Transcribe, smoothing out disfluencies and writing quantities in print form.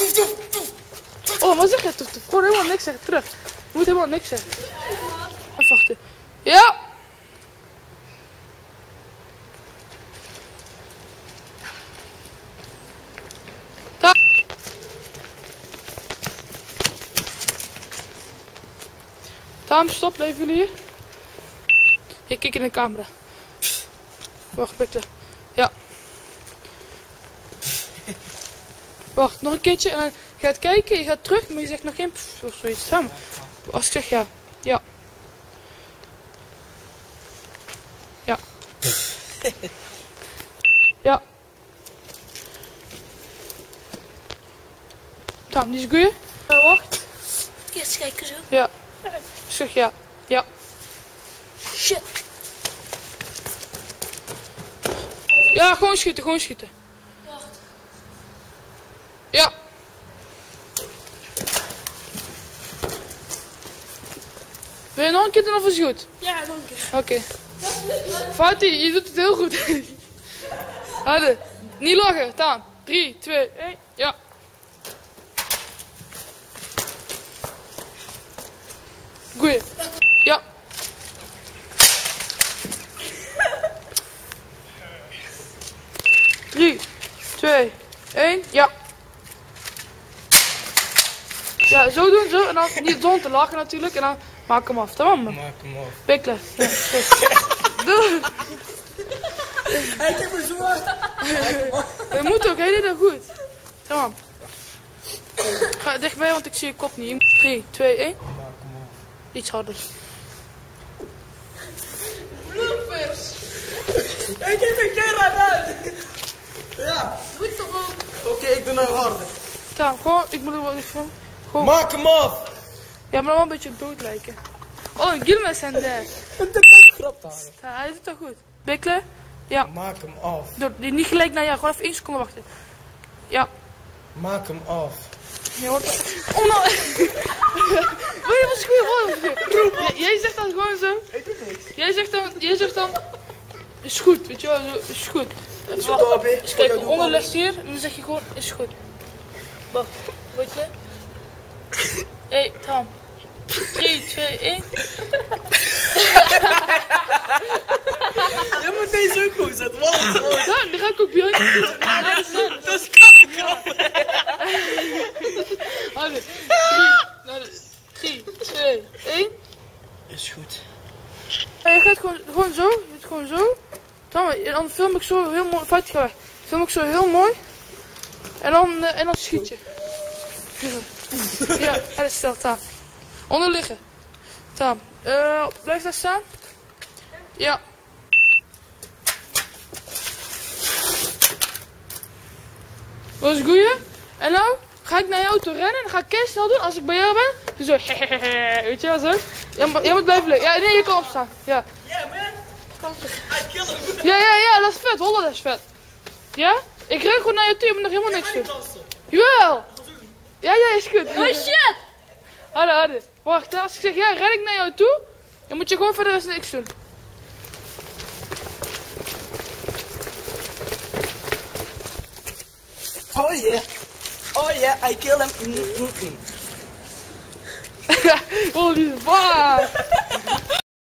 Oh, wat zeg je? Gewoon helemaal niks zeggen. Terug. Je moet helemaal niks zeggen. Even wachten. Ja! Taam, stop, blijven jullie hier? Ik kijk in de camera. Wacht, bitte. Ja. Wacht, nog een keertje en dan ga je kijken, je gaat terug, maar je zegt nog geen pff of zoiets. Samen. Als ik zeg ja. Ja. Ja. Ja. Taam, die is goed. Wacht. Eerst kijken zo. Ja. Zeg ja. Ja. Shit. Ja, gewoon schieten, gewoon schieten. Wacht. Ja. Wil je nog een keer doen of is het goed? Ja, nog een keer. Oké. Fatih, je doet het heel goed. Hadden. Niet lachen, Taan. 3, 2, 1, ja. Goeie. Ja. Drie, 2, 1, ja. Ja, zo doen, zo. En dan niet zonder te lachen natuurlijk. En dan maak hem af. Tamam mı? Maak hem af. Bekle. Ja, doe. Ik heb een zwaar. Je moet ook, hij deed dat goed. Tamam. Ga dichtbij, want ik zie je kop niet. 3, 2, 1. Maak hem af. Iets harder. Bloopers. Ik heb een keer uit. Ja. Doe het toch ook. Oké, ik doe nou harder. Tam, gewoon, ik moet er wel even. Gewoon. Maak hem af. Ja, maar dan wel een beetje dood lijken. Oh, Gilmes en daar. Het is grap daar. Ja, hij doet dat goed. Bekle? Ja. Maak hem af. Niet gelijk naar jou, gewoon even 1 seconde wachten. Ja. Maak hem af. Je hoort het. Oh no! Wil je wat goed? Jij zegt dan gewoon zo. Ik doe niks. Jij zegt dan. Is goed, weet je wel, zo, is goed. Is Wacht, goed, Abby. eens kijken, onderles hier en dan zeg je gewoon, is goed. Wacht, weet je? Hé, Tam. 3, 2, 1. Je moet deze ook goed zetten. Wat? Ja, die ga ik ook bij jou doen. Dat is kakkergrap. Hallo. 3, 2, 1. Is goed. Ja, je gaat gewoon zo. Je doet gewoon zo. En dan film ik zo heel mooi. Fout weg. Film ik zo heel mooi. En dan schiet je. Ja, dat is stil. Taam. Onder liggen. Taam. Blijf daar staan. Ja. Wat is het goeie? En nou ga ik naar jou toe rennen en dan ga ik keer snel doen. Als ik bij jou ben, doe zo. Weet je wel zo? Jij moet blijven liggen. Ja, nee, je kan opstaan. Ja. Yeah man. I kill him. Ja, dat is vet. Holland, dat is vet. Ja? Ik ren gewoon naar je toe, je moet nog helemaal niks doen. Jawel! Ja, is goed. Oh shit! Harder. Wacht, als ik zeg ja, ren ik naar jou toe, dan moet je gewoon verder eens niks doen. Oh yeah, I kill him. Oh, die is waar.